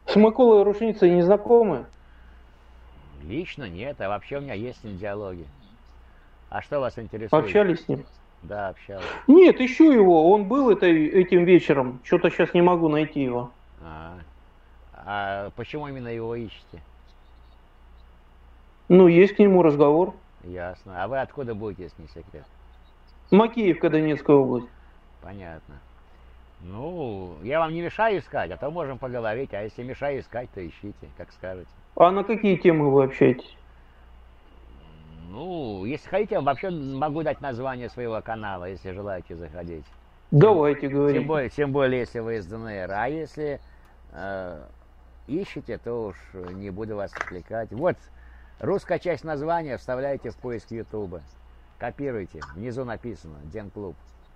С Миколой Рушницей не знакомы? Лично нет, а вообще у меня есть с ним диалоги. А что вас интересует? Общались с ним? Да, общался. Нет, ищу его. Он был этим вечером. Что-то сейчас не могу найти его. А, а почему именно его ищете? Ну, есть к нему разговор. Ясно. А вы откуда будете, если не секрет? Макеевка, Донецкая область. Понятно. Ну, я вам не мешаю искать, а то можем поговорить. А если мешаю искать, то ищите, как скажете. А на какие темы вы общаетесь? Ну, если хотите, вообще могу дать название своего канала, если желаете заходить. Тем, Давайте, говорите. тем более, если вы из ДНР. А если э, ищете, то уж не буду вас отвлекать. Вот, русская часть названия вставляйте в поиск Ютуба. Копируйте. Внизу написано Денклуб.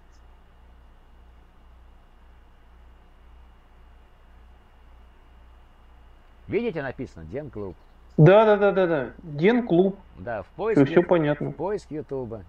Видите, написано Денклуб. Да. Ден-клуб. Да, в Все понятно. поиск Ютуба.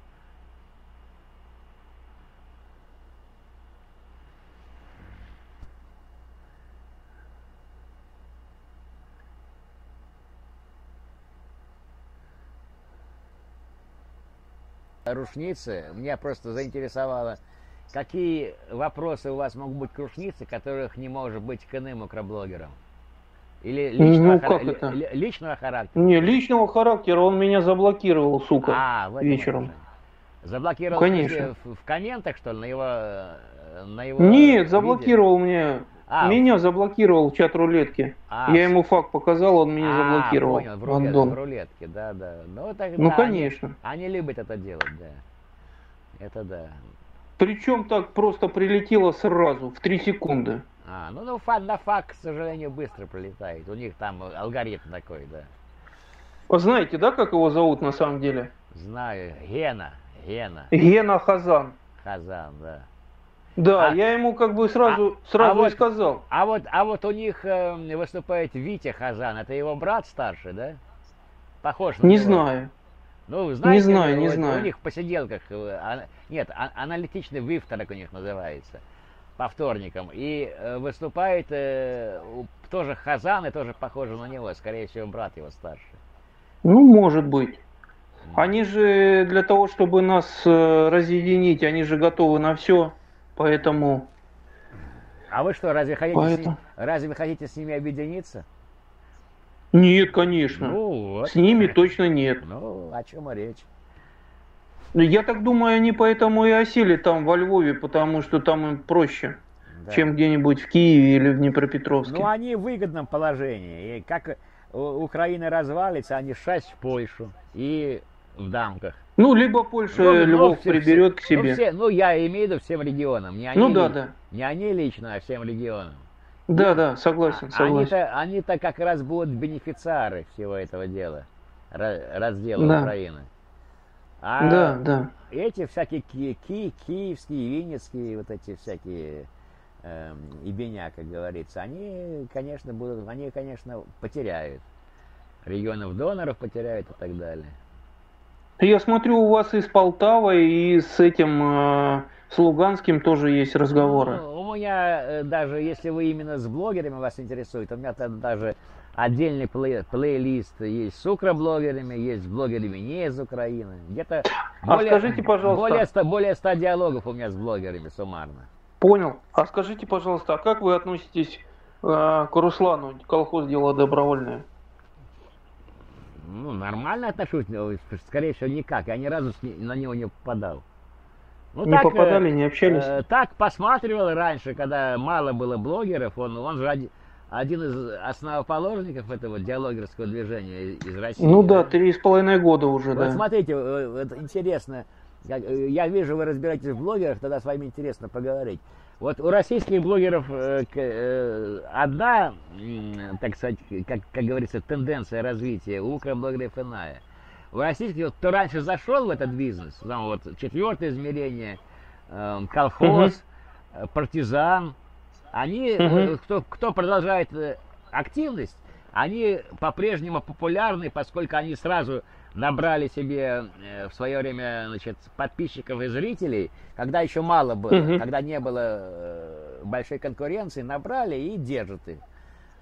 Рушницы, меня просто заинтересовало, какие вопросы у вас могут быть к рушнице, которых не может быть к иным микроблогерам? Или Ну, как это? личного характера? Не, личного характера он меня заблокировал, сука, А, в этом вечером. отношении. Заблокировал, в Конечно. смысле, в комментах, что ли, на его Нет, видео? заблокировал меня. А, Меня заблокировал в чат рулетки. а, Я ему факт показал, он меня заблокировал. понял, в Гандон. рулетке, да, да. Ну, Ну, тогда конечно. они любят это делать, да. Это да. Причем так просто прилетело сразу, в 3 секунды. Ну, на факт, к сожалению, быстро пролетает. У них там алгоритм такой, да. Вы знаете, да, как его зовут на самом деле? Знаю, Гена, Гена Хазан. Хазан, да. Да, А, я ему как бы а, а сразу и вот, сказал. а вот у них выступает Витя Хазан. Это его брат старший, да? Похож на Не него. знаю, Ну, вы не знаете, знаю, не у знаю. них в посиделках, нет, аналитичный вывторок у них называется, по вторникам. И выступает тоже Хазан, и тоже похоже на него, скорее всего, брат его старший. Ну, может быть. Они же для того, чтобы нас разъединить, они же готовы на все. Поэтому, А вы что, поэтому. разве вы хотите с ними объединиться? Нет, конечно. Ну вот. С ними точно нет. Ну, о чем и речь. Я так думаю, они поэтому и осели там во Львове, потому что там им проще, Да. чем где-нибудь в Киеве или в Ну, Днепропетровске. они в выгодном положении. И как Украина развалится, они шесть в Польшу и в дамках. Ну, либо Польша Львов приберет к себе. Я имею в виду всем регионам. Ну да, да. Не они лично, а всем регионам. Да, да, согласен, согласен. Они-то как раз будут бенефициары всего этого дела, раздела Да, Украины. А да, да. эти всякие киевские, винницкие, вот эти всякие ибеня, как говорится, они, конечно, потеряют. Регионов доноров потеряют и так далее. Я смотрю, у вас и с Полтавой, и с этим, с Луганским тоже есть разговоры. Ну, у меня даже, если вы именно с блогерами вас интересует, у меня там даже отдельный плейлист есть с укроблогерами, есть с блогерами не из Украины. Где-то А скажите, пожалуйста, более 100 диалогов у меня с блогерами суммарно. понял. А скажите, пожалуйста, а как вы относитесь к Руслану, колхоз «Дело добровольное»? Ну, нормально отношусь, но, скорее всего, никак. Я ни разу на него не попадал. Ну, Не попадали, не общались? так посматривал раньше, когда мало было блогеров. Он же один из основоположников этого диалогерского движения из Ну России, да, да? 3,5 года уже, Вот да. смотрите, это интересно. Я вижу, вы разбираетесь в блогерах, тогда с вами интересно поговорить. Вот у российских блогеров одна, так сказать, как говорится, тенденция развития, у укроблогеров иная. У российских, кто раньше зашел в этот бизнес, там вот четвертое измерение, Угу, колхоз, партизан, они, угу. кто продолжает активность, они по-прежнему популярны, поскольку они сразу набрали себе в свое время, значит, подписчиков и зрителей, когда еще мало было, Угу. когда не было большой конкуренции, набрали и держат их.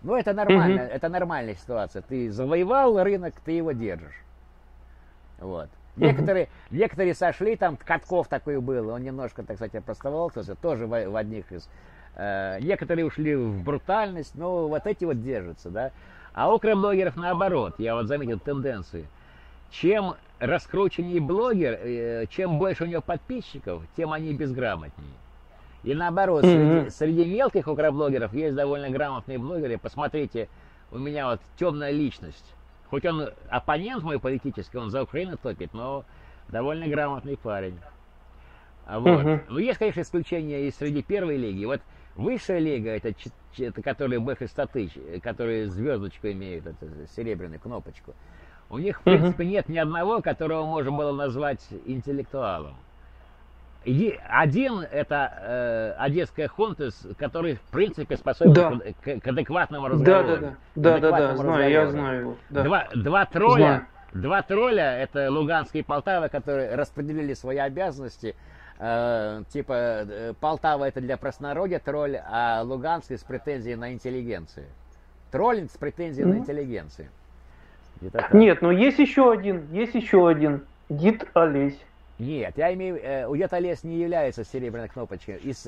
Ну, это нормальная ситуация. Ты завоевал рынок, ты его держишь. Вот. Некоторые сошли, там Катков такой был, он немножко, так сказать, опростоволосился, тоже в одних из... некоторые ушли в брутальность, но вот эти вот держатся, да. А у блогеров наоборот, я вот заметил тенденцию. Чем раскрученнее блогер, чем больше у него подписчиков, тем они безграмотнее. И наоборот, среди мелких укроблогеров есть довольно грамотные блогеры. Посмотрите, у меня вот темная личность. Хоть он оппонент мой политический, он за Украину топит, но довольно грамотный парень. Вот. Ну, есть, конечно, исключения и среди первой лиги. Вот высшая лига, это которые больше 100 тысяч, которые звездочку имеют, это серебряную кнопочку. У них, в принципе, нет ни одного, которого можно было назвать интеллектуалом. И один это одесская хунтас, который, в принципе, способен к адекватному разговору. Да, знаю, я знаю его. Да. Два тролля, это Луганский и Полтава, которые распределили свои обязанности. Типа Полтава это для простонародья тролль, а Луганский с претензией на интеллигенцию. Троллинг с претензией на интеллигенцию. Нет, но есть еще один. Дед Олесь. Нет, я имею... У Дед Олесь не является серебряной кнопочкой. Из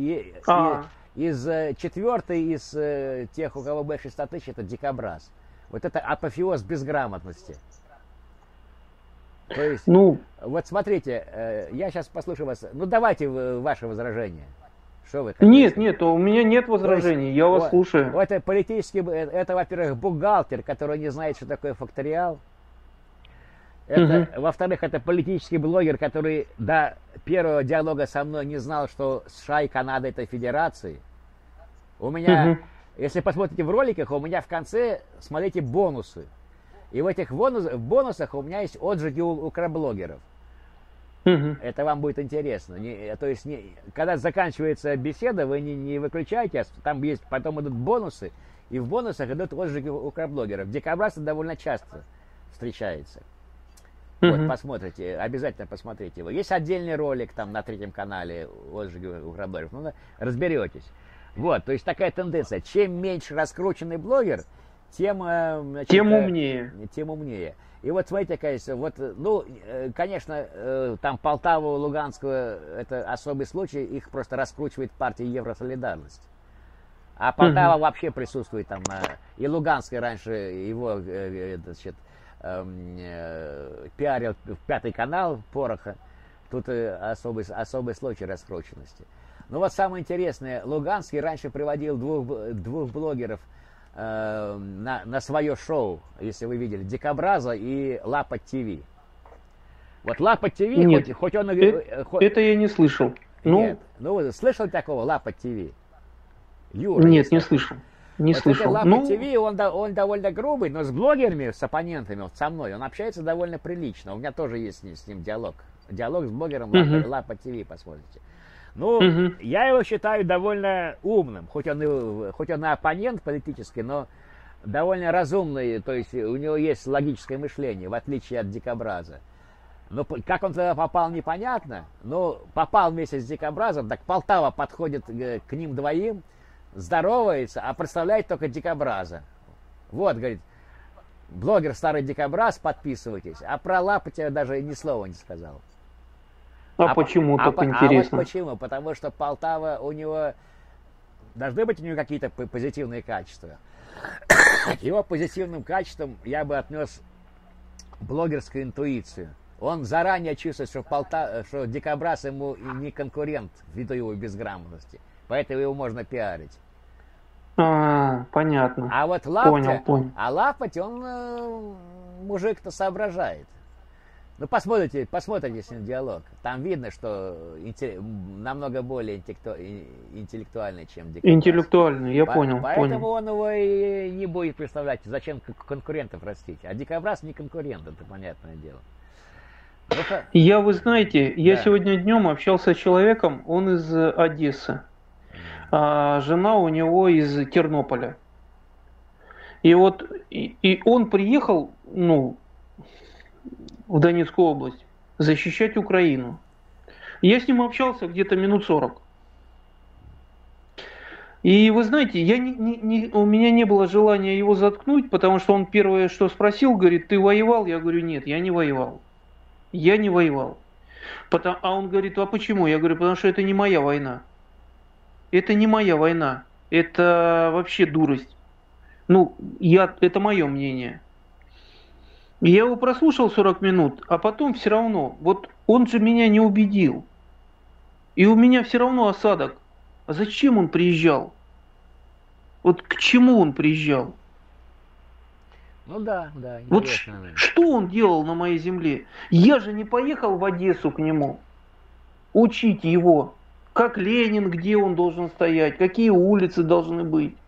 четвертой, из тех, у кого больше 100 тысяч, это Дикобраз. Вот это апофеоз безграмотности. То есть, вот смотрите, я сейчас послушаю вас. Ну, давайте ваше возражение. Что вы хотите? Нет, у меня нет возражений, я вас слушаю. Это политический... Это, во-первых, бухгалтер, который не знает, что такое факториал. Во-вторых, это политический блогер, который до первого диалога со мной не знал, что США и Канада это федерации. У меня, если посмотрите в роликах, у меня в конце, смотрите, бонусы. И в этих бонусах у меня есть отжиги у укроблогеров. Это вам будет интересно. То есть, когда заканчивается беседа, вы не выключайте, там есть, потом идут бонусы, и в бонусах идут отжиги у укроблогеров. Дикобраз довольно часто встречается. Вот, посмотрите, обязательно посмотрите его. Есть отдельный ролик там на 3-м канале отжиги укроблогеров. Ну, разберетесь. Вот, то есть такая тенденция. Чем меньше раскрученный блогер, тем умнее. Тем умнее. И вот смотрите, конечно, вот, ну, конечно, там Полтаву, Луганскую, это особый случай, их просто раскручивает партия Евросолидарность. А Полтава вообще присутствует там, и Луганская раньше его, значит, пиарил в 5-й канал Пороха. Тут особый случай раскрученности. Ну вот самое интересное, Луганский раньше приводил двух блогеров на свое шоу, если вы видели, Дикобраза и Лапоть ТВ. Вот Лапоть ТВ, хоть он... Это я не слышал. Нет. Ну, слышал такого Лапоть ТВ? Юра, нет, не слышал. Не вот слышал. Лапоть ТВ, он довольно грубый, но с блогерами, с оппонентами, вот со мной, он общается довольно прилично. У меня тоже есть с ним диалог. Диалог с блогером Лапоть ТВ, посмотрите. Ну, я его считаю довольно умным, хоть он и оппонент политический, но довольно разумный, то есть у него есть логическое мышление, в отличие от Дикобраза. Но как он туда попал, непонятно, но попал вместе с Дикобразом, так Полтава подходит к ним двоим, здоровается, а представляет только Дикобраза. Вот, говорит, блогер старый Дикобраз, подписывайтесь, а про Лапотя даже ни слова не сказал. Почему так интересно? Вот почему? Потому что Полтава, у него должны быть у него какие-то позитивные качества. Его позитивным качеством я бы отнес блогерскую интуицию. Он заранее чувствует, что Дикобраз ему не конкурент ввиду его безграмотности. Поэтому его можно пиарить. Понятно. А вот Лапоть, он мужик-то соображает. Ну, посмотрите с ним диалог. Там видно, что намного более интеллектуальный, чем Дикобраз. Интеллектуальный, я понял. Поэтому он его и не будет представлять, зачем конкурентов растить. А Дикобраз не конкурент, это понятное дело. Вы знаете, я сегодня днем общался с человеком, он из Одессы, а жена у него из Тернополя. И вот и он приехал, в Донецкую область защищать Украину. Я с ним общался где-то минут 40. И вы знаете, у меня не было желания его заткнуть, потому что он первое, что спросил, говорит, ты воевал? Я говорю, нет, я не воевал. Я не воевал. А он говорит, а почему? Я говорю, потому что это не моя война. Это не моя война. Это вообще дурость. Ну, это мое мнение. Я его прослушал 40 минут, а потом все равно, вот он же меня не убедил. И у меня все равно осадок. А зачем он приезжал? Вот к чему он приезжал? Ну да, да, Вот интересно. что он делал на моей земле? Я же не поехал в Одессу к нему учить его, как Ленин, где он должен стоять, какие улицы должны быть.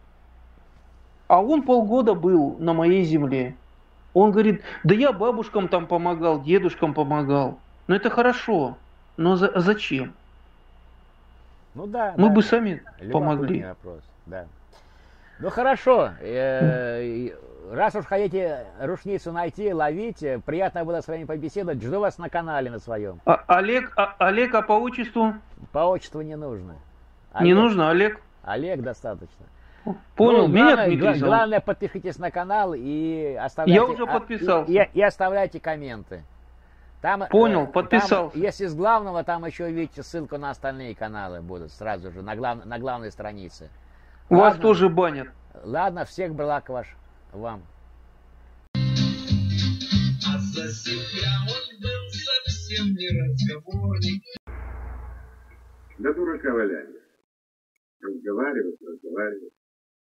А он полгода был на моей земле. Он говорит, да я бабушкам там помогал, дедушкам помогал. Ну это хорошо, но зачем? Ну да, Мы да. бы сами помогли. Вопрос, да. Ну хорошо, раз уж хотите рушницу найти, ловите. Приятно было с вами побеседовать. Жду вас на канале на своем. Олег, а по отчеству? По отчеству не нужно. Олег, не нужно, Олег? Олег достаточно. Понял, ну, меня Дмитрий зовут. Главное, подпишитесь на канал и оставляйте, я уже подписался. И оставляйте комменты. Там, Понял, подписался. Там, если с главного, там еще, видите, ссылку на остальные каналы будут сразу же, на главной странице. Вас тоже банят. Ладно, всех благ вам. А за себя он был совсем не разговорник. Да дурака валяли. Разговаривать.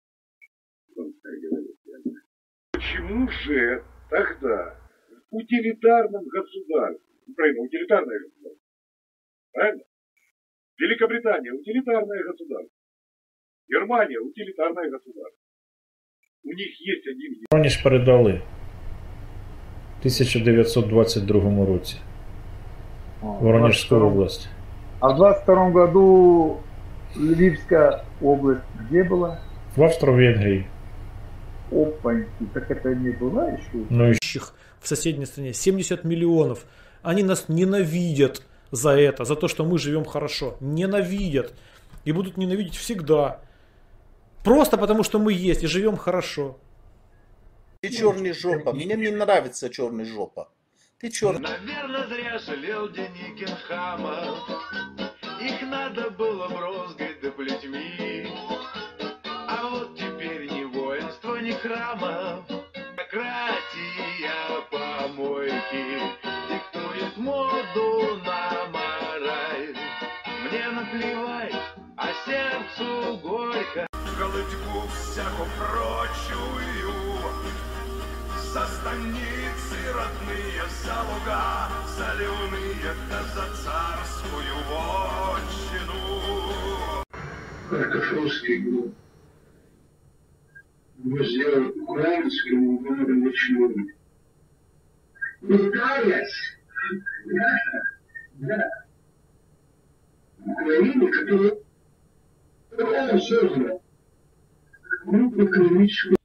Почему же тогда в утилитарном государстве, Украина утилитарное государство, правильно? Великобритания утилитарное государство, Германия утилитарное государство. У них есть один... Воронеж передали в 1922 році. Воронежскую область. А в 22 году Львивская область где была? В Австро-Венгрии. Опаньки, так это не была еще? Ну, в соседней стране 70 миллионов. Они нас ненавидят за это, за то, что мы живем хорошо. Ненавидят. И будут ненавидеть всегда. Просто потому, что мы есть и живем хорошо. Ты черный жопа. Мне не нравится черный жопа. Ты черный. Наверное, зря жалел Деникин хамов. Их надо было брозгать да плетьми. А вот теперь ни воинства, ни храмов. Демократия помойки диктует моду на мораль. Мне наплевать, а сердцу горько. Голытьбу всяко прочую, со станицы родные, за луга соленые, да за царскую вотчину. Карташовский был. Мы сделали украинскому городу ничего. Пытаясь, да, Украине, которая создана группу экономическую